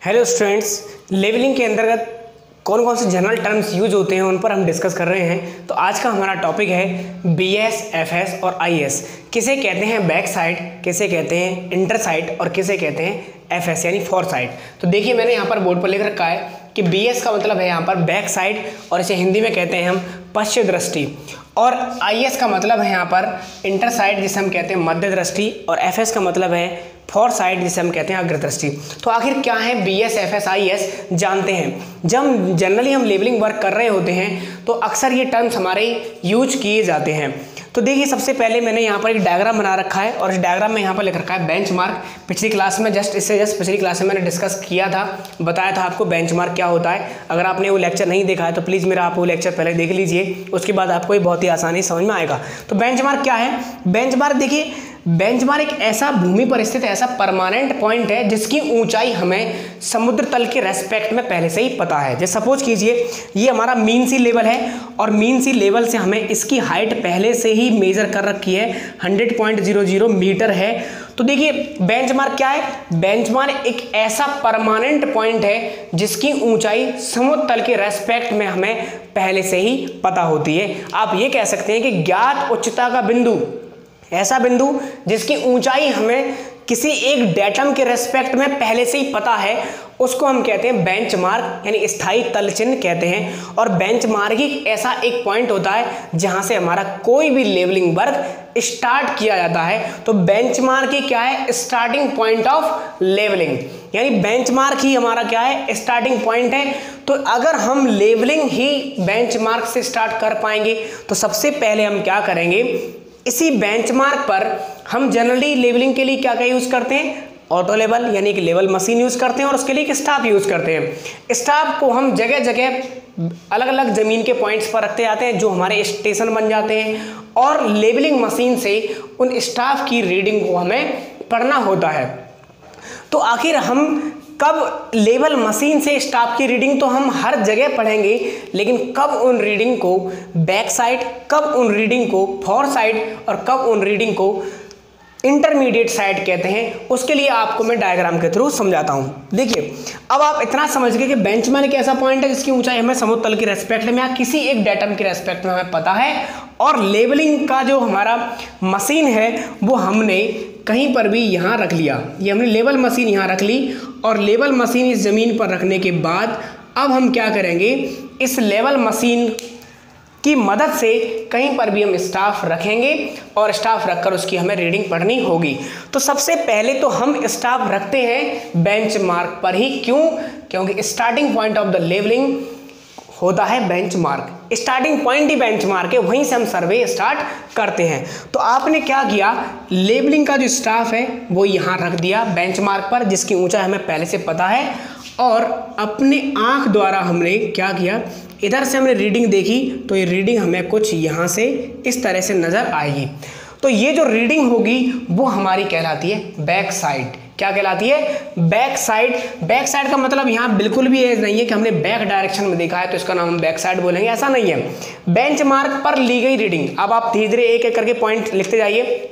Hello students, levelling के अंतर्गत कौन कौन से जनरल टर्म्स यूज होते हैं उन पर हम डिस्कस कर रहे हैं। तो आज का हमारा टॉपिक है बीएस, एफएस और आईएस। किसे कहते हैं बैक साइड, किसे कहते हैं इंटर साइड और किसे कहते हैं एफएस यानी फॉर साइड। तो देखिए मैंने यहाँ पर बोर्ड पर लिख रखा है कि बीएस का मतलब है यहाँ पर बैक साइड और इसे हिंदी में कहते हैं हम पश्च दृष्टि, और आईएस का मतलब है यहाँ पर इंटर साइड जिसे हम कहते हैं मध्य दृष्टि, और एफएस का मतलब है फॉर साइड जिसे हम कहते हैं अग्रदृष्टि। तो आखिर क्या है बीएस, एफएस, आईएस जानते हैं। जब जनरली हम लेवलिंग वर्क कर रहे होते हैं तो अक्सर ये टर्म्स हमारे यूज किए जाते हैं। तो देखिए सबसे पहले मैंने यहाँ पर एक डायग्राम बना रखा है और इस डायग्राम में यहाँ पर लिख रखा है बेंचमार्क। पिछली क्लास में पिछली क्लास में मैंने डिस्कस किया था, बताया था आपको बेंचमार्क क्या होता है। अगर आपने वो लेक्चर नहीं देखा है तो प्लीज़ मेरा आप वो लेक्चर पहले देख लीजिए, उसके बाद आपको ये बहुत ही आसानी समझ में आएगा। तो बेंचमार्क क्या है? बेंचमार्क देखिए, बेंचमार्क एक ऐसा भूमि पर स्थित ऐसा परमानेंट पॉइंट है जिसकी ऊंचाई हमें समुद्र तल के रेस्पेक्ट में पहले से ही पता है। जैसे सपोज कीजिए ये हमारा मीन सी लेवल है और मीन सी लेवल से हमें इसकी हाइट पहले से ही मेजर कर रखी है, 100.00 मीटर है। तो देखिए बेंचमार्क क्या है? बेंचमार्क एक ऐसा परमानेंट पॉइंट है जिसकी ऊंचाई समुद्र तल के रेस्पेक्ट में हमें पहले से ही पता होती है। आप ये कह सकते हैं कि ज्ञात उच्चता का बिंदु, ऐसा बिंदु जिसकी ऊंचाई हमें किसी एक डेटम के रेस्पेक्ट में पहले से ही पता है, उसको हम कहते हैं बेंचमार्क यानी स्थायी तल चिन्ह कहते हैं। और बेंचमार्क ही ऐसा एक पॉइंट होता है जहां से हमारा कोई भी लेवलिंग वर्क स्टार्ट किया जाता है। तो बेंचमार्क ही क्या है? स्टार्टिंग पॉइंट ऑफ लेवलिंग, यानी बेंचमार्क ही हमारा क्या है? स्टार्टिंग पॉइंट है। तो अगर हम लेवलिंग ही बेंचमार्क से स्टार्ट कर पाएंगे तो सबसे पहले हम क्या करेंगे, इसी बेंचमार्क पर हम जनरली लेवलिंग के लिए क्या क्या यूज करते हैं? ऑटो लेवल यानी कि लेवल मशीन यूज करते हैं और उसके लिए एक स्टाफ यूज करते हैं। स्टाफ को हम जगह जगह अलग अलग जमीन के पॉइंट्स पर रखते जाते हैं जो हमारे स्टेशन बन जाते हैं, और लेवलिंग मशीन से उन स्टाफ की रीडिंग को हमें पढ़ना होता है। तो आखिर हम कब लेवल मशीन से स्टाफ की रीडिंग तो हम हर जगह पढ़ेंगे, लेकिन कब उन रीडिंग को बैक साइड, कब उन रीडिंग को फॉर साइड और कब उन रीडिंग को इंटरमीडिएट साइड कहते हैं, उसके लिए आपको मैं डायग्राम के थ्रू समझाता हूं। देखिए अब आप इतना समझ गए कि बेंचमार्क एक ऐसा पॉइंट है जिसकी ऊंचाई हमें समुद्र तल के रेस्पेक्ट में या किसी एक डेटम के रेस्पेक्ट में हमें पता है, और लेवलिंग का जो हमारा मशीन है वो हमने कहीं पर भी यहाँ रख लिया। ये हमने लेवल मशीन यहाँ रख ली, और लेवल मशीन इस ज़मीन पर रखने के बाद अब हम क्या करेंगे, इस लेवल मशीन की मदद से कहीं पर भी हम स्टाफ रखेंगे और स्टाफ रखकर उसकी हमें रीडिंग पढ़नी होगी। तो सबसे पहले तो हम स्टाफ रखते हैं बेंचमार्क पर ही। क्यों? क्योंकि starting point of the levelling होता है बेंचमार्क, स्टार्टिंग पॉइंट ही बेंचमार्क है, वहीं से हम सर्वे स्टार्ट करते हैं। तो आपने क्या किया, लेवलिंग का जो स्टाफ है वो यहाँ रख दिया बेंचमार्क पर जिसकी ऊंचाई हमें पहले से पता है, और अपने आंख द्वारा हमने क्या किया, इधर से हमने रीडिंग देखी तो ये रीडिंग हमें कुछ यहाँ से इस तरह से नज़र आएगी। तो ये जो रीडिंग होगी वो हमारी कहलाती है बैक साइड। क्या कहलाती है? Back side. बैक साइड का मतलब यहाँ बिल्कुल भी ये नहीं है कि हमने बैक डायरेक्शन में देखा है तो इसका नाम हम बैक साइड बोलेंगे, ऐसा नहीं है। बेंचमार्क पर ली गई रीडिंग, अब आप धीरे धीरे एक एक करके पॉइंट लिखते जाइए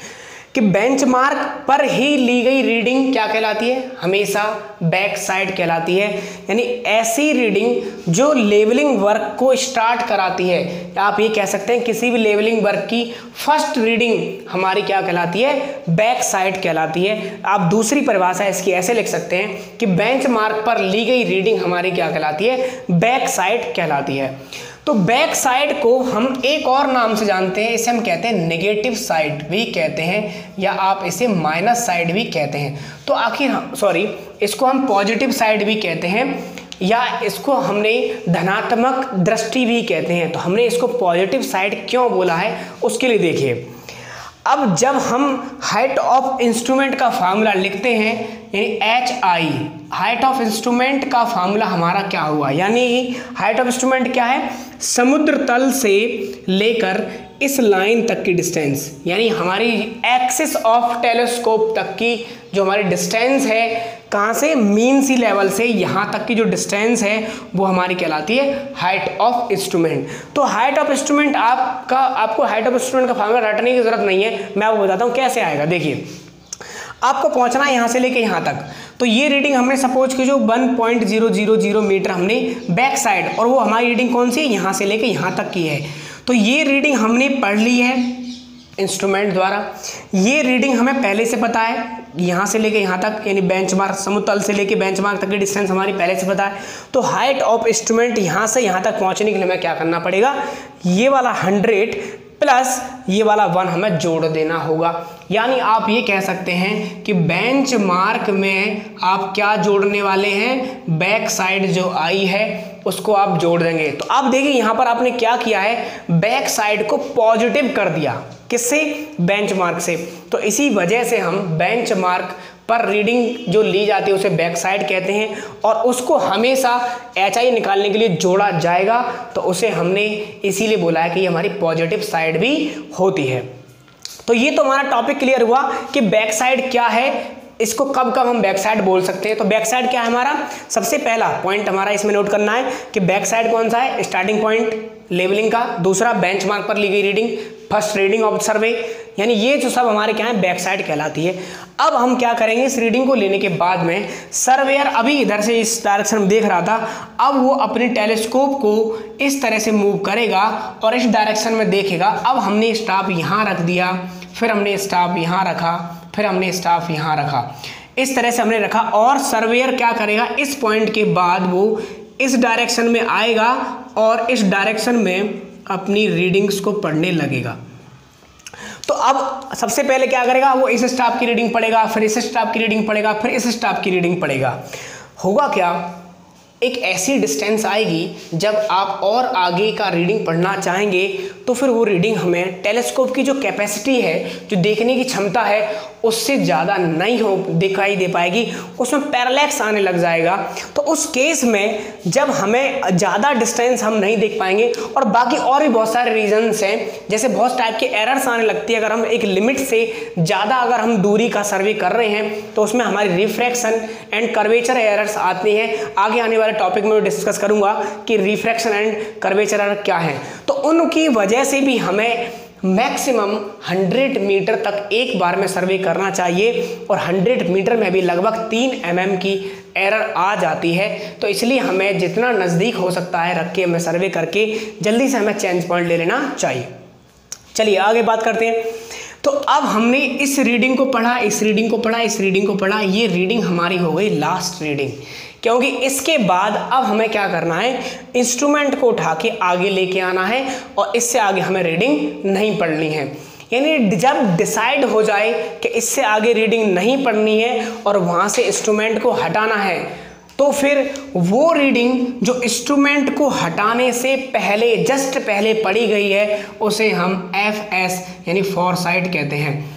कि बेंचमार्क पर ही ली गई रीडिंग क्या कहलाती है? हमेशा बैक साइड कहलाती है। यानी ऐसी रीडिंग जो लेवलिंग वर्क को स्टार्ट कराती है, आप ये कह सकते हैं किसी भी लेवलिंग वर्क की फर्स्ट रीडिंग हमारी क्या कहलाती है? बैक साइड कहलाती है। आप दूसरी परिभाषा इसकी ऐसे लिख सकते हैं कि बेंचमार्क पर ली गई रीडिंग हमारी क्या कहलाती है? बैक साइड कहलाती है। तो बैक साइड को हम एक और नाम से जानते हैं, इसे हम कहते हैं नेगेटिव साइड भी कहते हैं, या आप इसे माइनस साइड भी कहते हैं। तो आखिर इसको हम पॉजिटिव साइड भी कहते हैं, या इसको हमने धनात्मक दृष्टि भी कहते हैं। तो हमने इसको पॉजिटिव साइड क्यों बोला है उसके लिए देखिए, अब जब हम हाइट ऑफ इंस्ट्रूमेंट का फार्मूला लिखते हैं यानी HI, हाइट ऑफ इंस्ट्रूमेंट का फार्मूला हमारा क्या हुआ, यानी हाइट ऑफ इंस्ट्रूमेंट क्या है? समुद्र तल से लेकर इस लाइन तक की डिस्टेंस, यानी हमारी एक्सिस ऑफ टेलीस्कोप तक की जो हमारी डिस्टेंस है, कहाँ से? मीन सी लेवल से यहाँ तक की जो डिस्टेंस है वो हमारी कहलाती है हाइट ऑफ इंस्ट्रूमेंट। तो हाइट ऑफ इंस्ट्रूमेंट आपको हाइट ऑफ इंस्ट्रूमेंट का फार्मूला रटने की जरूरत नहीं है, मैं आपको बताता हूँ कैसे आएगा। देखिए आपको पहुँचना है यहाँ से लेके यहाँ तक, तो ये रीडिंग हमने सपोज की जो 1.000 मीटर हमने बैक साइड, और वो हमारी रीडिंग कौन सी है, यहाँ से लेके यहाँ तक की है। तो ये रीडिंग हमने पढ़ ली है इंस्ट्रूमेंट द्वारा। ये रीडिंग हमें पहले से पता है, यहाँ से लेके यहाँ तक, यानी बेंचमार्क समुतल से लेके बेंचमार्क तक की डिस्टेंस हमारी पहले से पता है। तो हाइट ऑफ इंस्ट्रूमेंट यहाँ से यहाँ तक पहुँचने के लिए हमें क्या करना पड़ेगा, ये वाला 100 प्लस ये वाला 1 हमें जोड़ देना होगा। यानी आप ये कह सकते हैं कि बेंच मार्क में आप क्या जोड़ने वाले हैं, बैक साइड जो आई है उसको आप जोड़ देंगे। तो आप देखिए यहाँ पर आपने क्या किया है, बैक साइड को पॉजिटिव कर दिया, किससे, बेंच मार्क से। तो इसी वजह से हम बेंच मार्क पर रीडिंग जो ली जाती है उसे बैक साइड कहते हैं, और उसको हमेशा HI निकालने के लिए जोड़ा जाएगा। तो उसे हमने इसीलिए बोला है कि ये हमारी पॉजिटिव साइड भी होती है। तो ये तो हमारा टॉपिक क्लियर हुआ कि बैक साइड क्या है, इसको कब कब हम बैक साइड बोल सकते हैं। तो बैक साइड क्या है हमारा, सबसे पहला पॉइंट हमारा इसमें नोट करना है कि बैक साइड कौन सा है, स्टार्टिंग पॉइंट लेवलिंग का, दूसरा बेंचमार्क पर ली गई reading, first reading of survey, यानी ये जो सब हमारे क्या है बैक साइड कहलाती है। अब हम क्या करेंगे, इस रीडिंग को लेने के बाद में सर्वेयर अभी इधर से इस डायरेक्शन में देख रहा था, अब वो अपने टेलीस्कोप को इस तरह से मूव करेगा और इस डायरेक्शन में देखेगा। अब हमने स्टॉप यहाँ रख दिया, फिर हमने स्टॉप यहाँ रखा, फिर हमने स्टॉप यहाँ रखा, इस तरह से हमने रखा। और सर्वेयर क्या करेगा, इस पॉइंट के बाद वो इस डायरेक्शन में आएगा और इस डायरेक्शन में अपनी रीडिंग्स को पढ़ने लगेगा। तो अब सबसे पहले क्या करेगा, वो इस स्टॉप की रीडिंग पढ़ेगा, फिर इस स्टॉप की रीडिंग पढ़ेगा, फिर इस स्टॉप की रीडिंग पढ़ेगा। होगा क्या, एक ऐसी डिस्टेंस आएगी जब आप और आगे का रीडिंग पढ़ना चाहेंगे तो फिर वो रीडिंग हमें टेलीस्कोप की जो कैपेसिटी है, जो देखने की क्षमता है, उससे ज़्यादा नहीं हो दिखाई दे पाएगी, उसमें पैरालैक्स आने लग जाएगा। तो उस केस में जब हमें ज़्यादा डिस्टेंस हम नहीं देख पाएंगे, और बाकी और भी बहुत सारे रीजंस हैं, जैसे बहुत टाइप के एरर्स आने लगती है। अगर हम एक लिमिट से ज़्यादा अगर हम दूरी का सर्वे कर रहे हैं तो उसमें हमारी रिफ्रैक्शन एंड कर्वेचर एरर्स आती हैं। आगे आने वाले टॉपिक में डिस्कस करूंगा कि रिफ्रैक्शन एंड कर्वेचर एरर क्या है। तो उनकी वजह से भी हमें मैक्सिमम 100 मीटर तक एक बार में सर्वे करना चाहिए, और 100 मीटर में भी लगभग 3 mm की एरर आ जाती है। तो इसलिए हमें जितना नज़दीक हो सकता है रख के हमें सर्वे करके जल्दी से हमें चेंज पॉइंट ले लेना चाहिए। चलिए आगे बात करते हैं। तो अब हमने इस रीडिंग को पढ़ा, इस रीडिंग को पढ़ा, इस रीडिंग को पढ़ा, ये रीडिंग हमारी हो गई लास्ट रीडिंग, क्योंकि इसके बाद अब हमें क्या करना है, इंस्ट्रूमेंट को उठा के आगे लेके आना है और इससे आगे हमें रीडिंग नहीं पढ़नी है। यानी जब डिसाइड हो जाए कि इससे आगे रीडिंग नहीं पढ़नी है और वहाँ से इंस्ट्रूमेंट को हटाना है, तो फिर वो रीडिंग जो इंस्ट्रूमेंट को हटाने से पहले जस्ट पहले पढ़ी गई है उसे हम FS यानी फॉर साइड कहते हैं।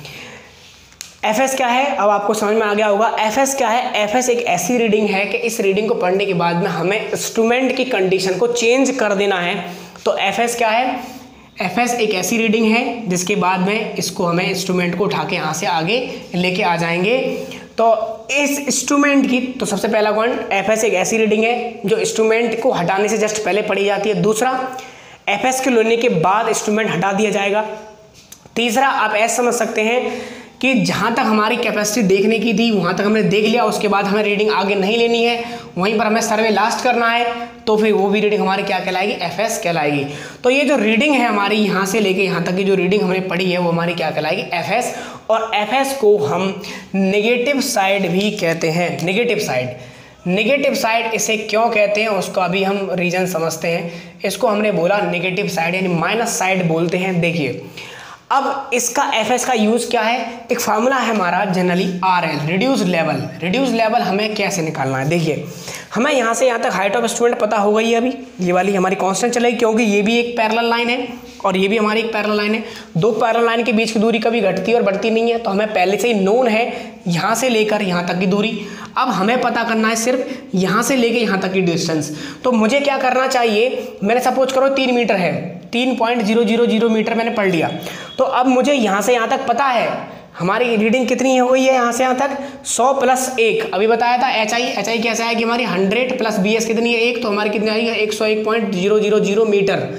FS क्या है, अब आपको समझ में आ गया होगा। FS क्या है, FS एक ऐसी रीडिंग है कि इस रीडिंग को पढ़ने के बाद में हमें इंस्ट्रूमेंट की कंडीशन को चेंज कर देना है। तो FS क्या है, FS एक ऐसी रीडिंग है जिसके बाद में इसको हमें इंस्ट्रूमेंट को उठा के यहाँ से आगे लेके आ जाएंगे। तो इस इंस्ट्रूमेंट की, तो सबसे पहला पॉइंट, FS एक ऐसी रीडिंग है जो इंस्ट्रूमेंट को हटाने से जस्ट पहले पढ़ी जाती है। दूसरा, FS के लेने के बाद इंस्ट्रूमेंट हटा दिया जाएगा। तीसरा, आप ऐसा समझ सकते हैं कि जहाँ तक हमारी कैपेसिटी देखने की थी वहाँ तक हमने देख लिया, उसके बाद हमें रीडिंग आगे नहीं लेनी है, वहीं पर हमें सर्वे लास्ट करना है, तो फिर वो भी रीडिंग हमारी क्या कहलाएगी, FS कहलाएगी। तो ये जो रीडिंग है हमारी यहाँ से लेके यहाँ तक की जो रीडिंग हमने पढ़ी है वो हमारी क्या कहलाएगी, FS। और FS को हम नेगेटिव साइड भी कहते हैं। नेगेटिव साइड इसे क्यों कहते हैं उसको अभी हम रीजन समझते हैं। इसको हमने बोला नेगेटिव साइड यानी माइनस साइड बोलते हैं। देखिए अब इसका FS का यूज़ क्या है, एक फार्मूला है हमारा जनरली RL, रिड्यूस लेवल हमें कैसे निकालना है। देखिए हमें यहाँ से यहाँ तक हाइट ऑफ इंस्ट्रूमेंट पता हो गई है, अभी ये वाली हमारी कांस्टेंट चलेगी क्योंकि ये भी एक पैरेलल लाइन है और ये भी हमारी एक पैरेलल लाइन है। दो पैरेलल लाइन के बीच की दूरी कभी घटती और बढ़ती नहीं है, तो हमें पहले से ही नोन है यहाँ से लेकर यहाँ तक की दूरी। अब हमें पता करना है सिर्फ यहाँ से लेकर यहाँ तक की डिस्टेंस। तो मुझे क्या करना चाहिए, मैंने सपोज करो 3 मीटर है, 3.000 मीटर मैंने पढ़ लिया। तो अब मुझे यहाँ से यहाँ तक पता है हमारी रीडिंग कितनी हो गई है, यहाँ से यहाँ तक 100 + 1 अभी बताया था। HI कैसे आएगी हमारी 100 + BS कितनी है 1, तो हमारी कितनी आएगी 101.000 मीटर।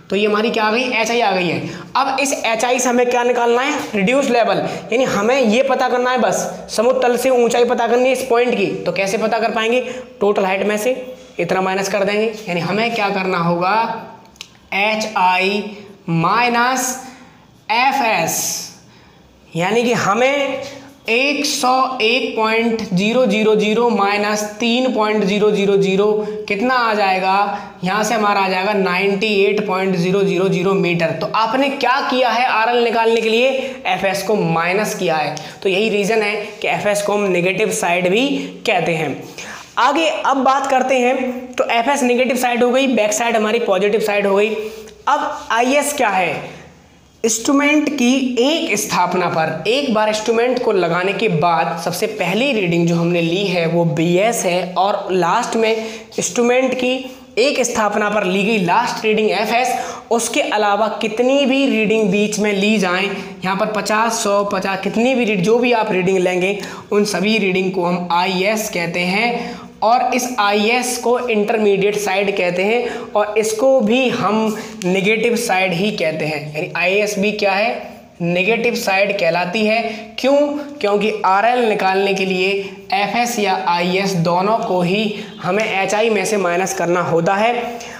तो ये हमारी क्या आ गई, एच आई आ गई है। अब इस एच आई से हमें क्या निकालना है, रिड्यूस लेवल, यानी हमें ये पता करना है बस समुद्र तल से ऊंचाई पता करनी है इस पॉइंट की। तो कैसे पता कर पाएंगे, टोटल हाइट में से इतना माइनस कर देंगे, यानी हमें क्या करना होगा, H I minus F S, यानी कि हमें 101.000 माइनस 3.000 कितना आ जाएगा, यहाँ से हमारा आ जाएगा 98.000 मीटर। तो आपने क्या किया है, आरएल निकालने के लिए एफएस को माइनस किया है। तो यही रीज़न है कि एफएस को हम नेगेटिव साइड भी कहते हैं। आगे अब बात करते हैं, तो एफएस नेगेटिव साइड हो गई, बैक साइड हमारी पॉजिटिव साइड हो गई। अब आईएस क्या है, इंस्ट्रूमेंट की एक स्थापना पर, एक बार इंस्ट्रूमेंट को लगाने के बाद सबसे पहली रीडिंग जो हमने ली है वो बीएस है, और लास्ट में इंस्ट्रूमेंट की एक स्थापना पर ली गई लास्ट रीडिंग एफएस। उसके अलावा कितनी भी रीडिंग बीच में ली जाएं, यहाँ पर 50, 100, 50 कितनी भी जो भी आप रीडिंग लेंगे उन सभी रीडिंग को हम आईएस कहते हैं, और इस आईएस को इंटरमीडिएट साइड कहते हैं, और इसको भी हम नेगेटिव साइड ही कहते हैं। यानी आईएस भी क्या है, नेगेटिव साइड कहलाती है। क्यों, क्योंकि आरएल निकालने के लिए एफएस या आईएस दोनों को ही हमें एचआई में से माइनस करना होता है।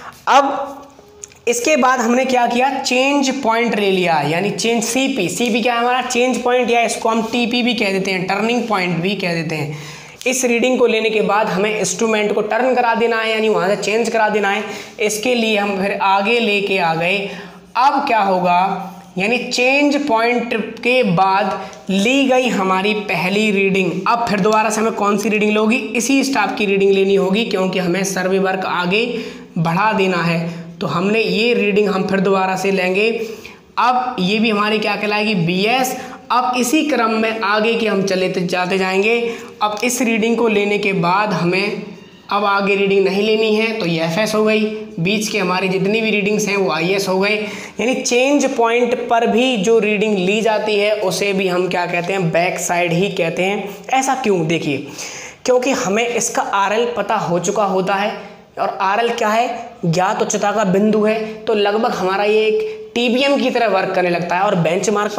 अब इसके बाद हमने क्या किया, चेंज पॉइंट ले लिया, यानी चेंज सीपी। सीपी क्या है हमारा, चेंज पॉइंट, या इसको हम टीपी भी कह देते हैं, टर्निंग पॉइंट भी कह देते हैं। इस रीडिंग को लेने के बाद हमें इंस्ट्रूमेंट को टर्न करा देना है, यानी वहाँ से चेंज करा देना है। इसके लिए हम फिर आगे लेके आ गए। अब क्या होगा, यानी चेंज पॉइंट के बाद ली गई हमारी पहली रीडिंग, अब फिर दोबारा से हमें कौन सी रीडिंग लोगी, इसी स्टाफ की रीडिंग लेनी होगी, क्योंकि हमें सर्वे वर्क आगे बढ़ा देना है। तो हमने ये रीडिंग हम फिर दोबारा से लेंगे। अब ये भी हमारी क्या कहलाएगी, बीएस। अब इसी क्रम में आगे के हम चले जाते जाएंगे। अब इस रीडिंग को लेने के बाद हमें अब आगे रीडिंग नहीं लेनी है, तो ये एफएस हो गई। बीच के हमारी जितनी भी रीडिंग्स हैं वो आईएस हो गए। यानी चेंज पॉइंट पर भी जो रीडिंग ली जाती है उसे भी हम क्या कहते हैं, बैक साइड ही कहते हैं। ऐसा क्यों, देखिए, क्योंकि हमें इसका आरएल पता हो चुका होता है, और आरएल क्या है, ज्ञात उच्चता का बिंदु है। तो लगभग हमारा ये एक टीबीएम की तरह वर्क करने लगता है, और बेंचमार्क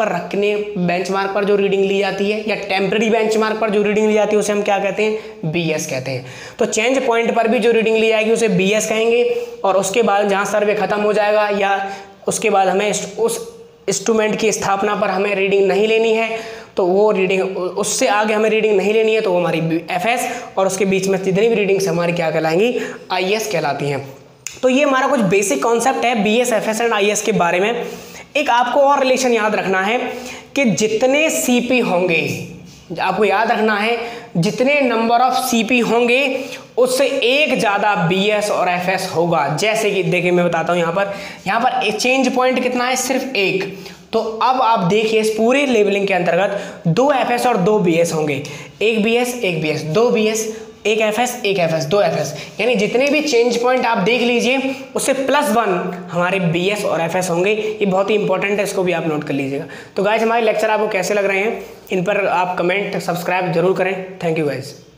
पर जो रीडिंग ली जाती है, या टेम्पररी बेंचमार्क पर जो रीडिंग ली जाती है उसे हम क्या कहते हैं, बीएस कहते हैं। तो चेंज पॉइंट पर भी जो रीडिंग ली जाएगी उसे बीएस कहेंगे, और उसके बाद जहाँ सर्वे खत्म हो जाएगा, या उसके बाद हमें उस इंस्ट्रूमेंट की स्थापना पर हमें रीडिंग नहीं लेनी है, तो वो रीडिंग, उससे आगे हमें रीडिंग नहीं लेनी है, तो वो हमारी एफएस, और उसके बीच में जितनी भी रीडिंग्स हमारी क्या कहलाएंगी, आईएस कहलाती हैं। तो ये हमारा कुछ बेसिक कॉन्सेप्ट है बीएस, एफएस एंड आईएस के बारे में। एक आपको और रिलेशन याद रखना है कि जितने सीपी होंगे, आपको याद रखना है जितने नंबर ऑफ सीपी होंगे उससे एक ज़्यादा बीएस और एफएस होगा। जैसे कि देखिए मैं बताता हूँ, यहाँ पर चेंज पॉइंट कितना है, सिर्फ एक। तो अब आप देखिए इस पूरे लेवलिंग के अंतर्गत 2 एफएस और 2 बीएस होंगे, एक बीएस, 2 बीएस, एक एफएस, 2 एफएस। यानी जितने भी चेंज पॉइंट आप देख लीजिए उससे +1 हमारे बीएस और एफएस होंगे। ये बहुत ही इंपॉर्टेंट है, इसको भी आप नोट कर लीजिएगा। तो गाइस हमारे लेक्चर आपको कैसे लग रहे हैं, इन पर आप कमेंट, सब्सक्राइब जरूर करें। Thank you guys.